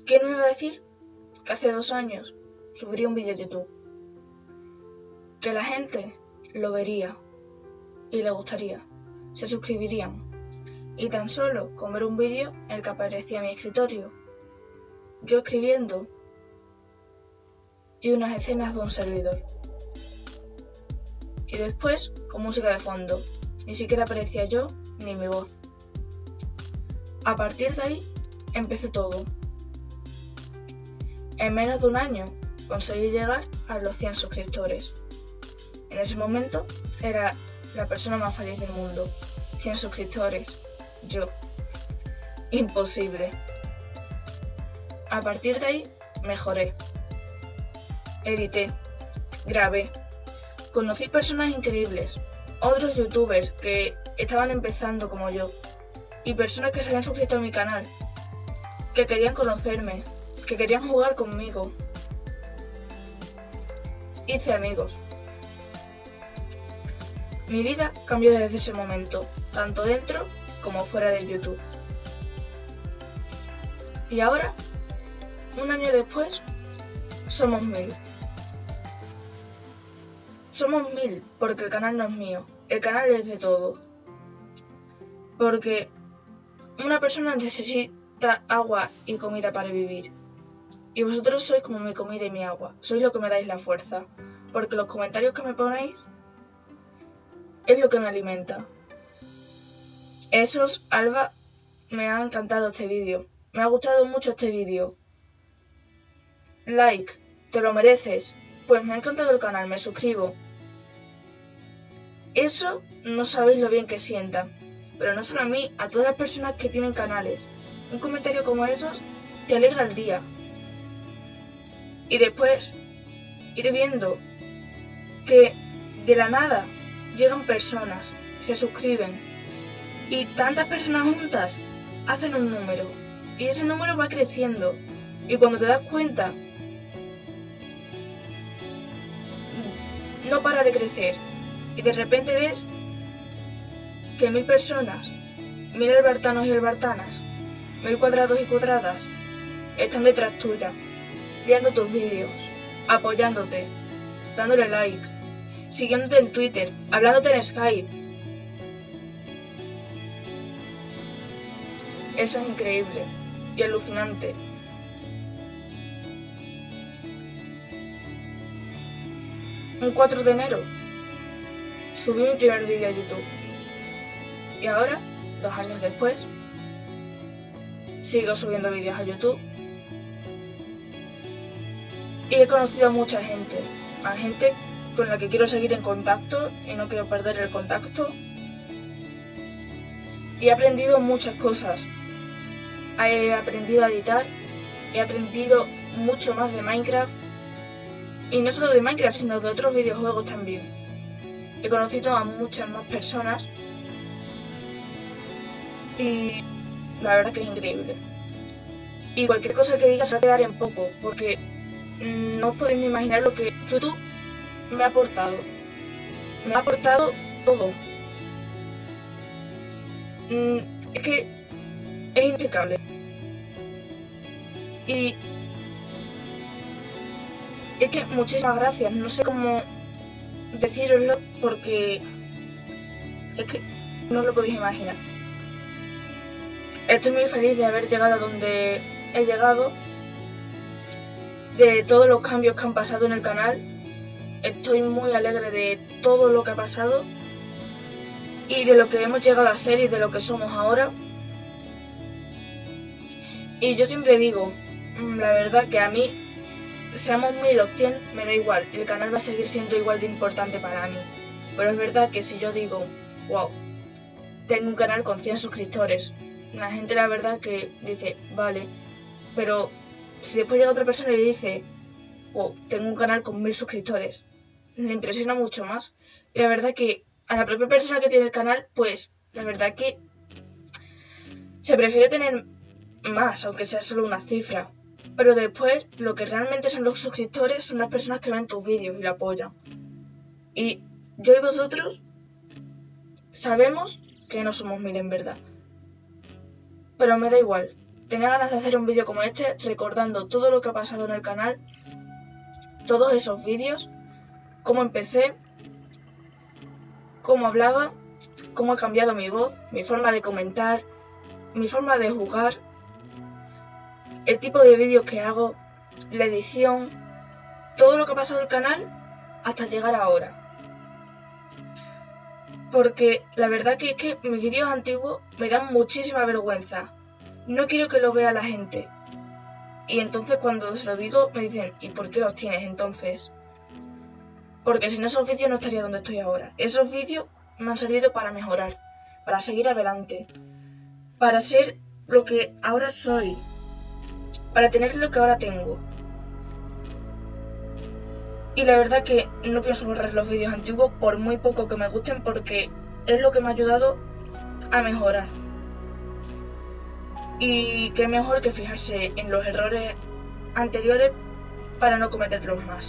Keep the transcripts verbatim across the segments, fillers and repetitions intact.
¿Quién me iba a decir que hace dos años subiría un vídeo a YouTube? Que la gente lo vería y le gustaría, se suscribirían, y tan solo con ver un vídeo en el que aparecía mi escritorio, yo escribiendo y unas escenas de un servidor. Y después con música de fondo, ni siquiera aparecía yo ni mi voz. A partir de ahí empezó todo. En menos de un año conseguí llegar a los cien suscriptores. En ese momento era la persona más feliz del mundo. cien suscriptores. Yo. Imposible. A partir de ahí mejoré. Edité. Grabé. Conocí personas increíbles. Otros youtubers que estaban empezando como yo. Y personas que se habían suscrito a mi canal. Que querían conocerme. Que querían jugar conmigo. Hice amigos. Mi vida cambió desde ese momento, tanto dentro como fuera de YouTube. Y ahora, un año después, somos mil. Somos mil porque el canal no es mío, el canal es de todos. Porque una persona necesita agua y comida para vivir. Y vosotros sois como mi comida y mi agua, sois lo que me dais la fuerza. Porque los comentarios que me ponéis es lo que me alimenta. Esos, Alba, me ha encantado este vídeo. Me ha gustado mucho este vídeo. Like, te lo mereces. Pues me ha encantado el canal, me suscribo. Eso no sabéis lo bien que sienta. Pero no solo a mí, a todas las personas que tienen canales. Un comentario como esos te alegra el día. Y después ir viendo que de la nada llegan personas, se suscriben y tantas personas juntas hacen un número y ese número va creciendo y cuando te das cuenta no para de crecer y de repente ves que mil personas, mil albertanos y albertanas, mil cuadrados y cuadradas están detrás tuya, viendo tus vídeos, apoyándote, dándole like, siguiéndote en Twitter, hablándote en Skype. Eso es increíble y alucinante. Un cuatro de enero subí mi primer vídeo a YouTube. Y ahora, dos años después, sigo subiendo vídeos a YouTube. Y he conocido a mucha gente, a gente con la que quiero seguir en contacto y no quiero perder el contacto. Y he aprendido muchas cosas. He aprendido a editar, he aprendido mucho más de Minecraft. Y no solo de Minecraft, sino de otros videojuegos también. He conocido a muchas más personas. Y la verdad que es increíble. Y cualquier cosa que diga se va a quedar en poco, porque no os podéis ni imaginar lo que YouTube me ha aportado. Me ha aportado todo. Es que es impecable. Y es que muchísimas gracias. No sé cómo decíroslo porque es que no os lo podéis imaginar. Estoy muy feliz de haber llegado a donde he llegado, de todos los cambios que han pasado en el canal. Estoy muy alegre de todo lo que ha pasado y de lo que hemos llegado a ser y de lo que somos ahora. Y yo siempre digo, la verdad que a mí, seamos mil o cien, me da igual. El canal va a seguir siendo igual de importante para mí. Pero es verdad que si yo digo, wow, tengo un canal con cien suscriptores, la gente la verdad que dice, vale, pero si después llega otra persona y dice, wow, tengo un canal con mil suscriptores, le impresiona mucho más. Y la verdad que a la propia persona que tiene el canal, pues la verdad que se prefiere tener más, aunque sea solo una cifra. Pero después, lo que realmente son los suscriptores son las personas que ven tus vídeos y la apoyan. Y yo y vosotros sabemos que no somos mil en verdad. Pero me da igual. tenía ganas de hacer un vídeo como este recordando todo lo que ha pasado en el canal, todos esos vídeos, cómo empecé, cómo hablaba, cómo ha cambiado mi voz, mi forma de comentar, mi forma de jugar, el tipo de vídeos que hago, la edición, todo lo que ha pasado en el canal hasta llegar ahora. Porque la verdad que es que mis vídeos antiguos me dan muchísima vergüenza. No quiero que lo vea la gente. Y entonces cuando se lo digo me dicen, ¿y por qué los tienes entonces? Porque sin esos vídeos no estaría donde estoy ahora. Esos vídeos me han servido para mejorar, para seguir adelante, para ser lo que ahora soy, para tener lo que ahora tengo. Y la verdad que no pienso borrar los vídeos antiguos por muy poco que me gusten, porque es lo que me ha ayudado a mejorar. Y qué mejor que fijarse en los errores anteriores para no cometerlos más.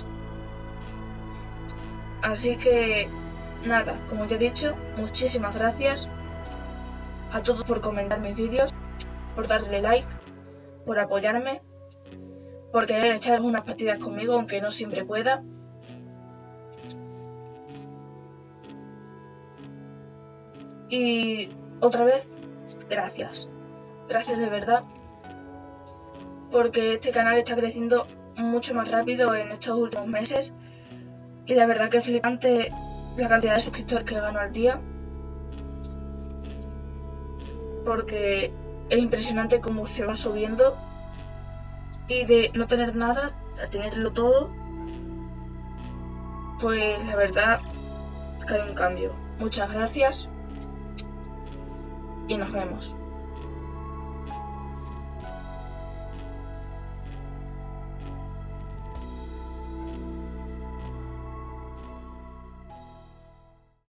Así que nada, como ya he dicho, muchísimas gracias a todos por comentar mis vídeos, por darle like, por apoyarme, por querer echar unas partidas conmigo aunque no siempre pueda. Y otra vez, gracias. Gracias de verdad. Porque este canal está creciendo mucho más rápido en estos últimos meses. Y la verdad que es flipante la cantidad de suscriptores que gano al día. Porque es impresionante cómo se va subiendo. Y de no tener nada a tenerlo todo, pues la verdad que hay un cambio. Muchas gracias y nos vemos.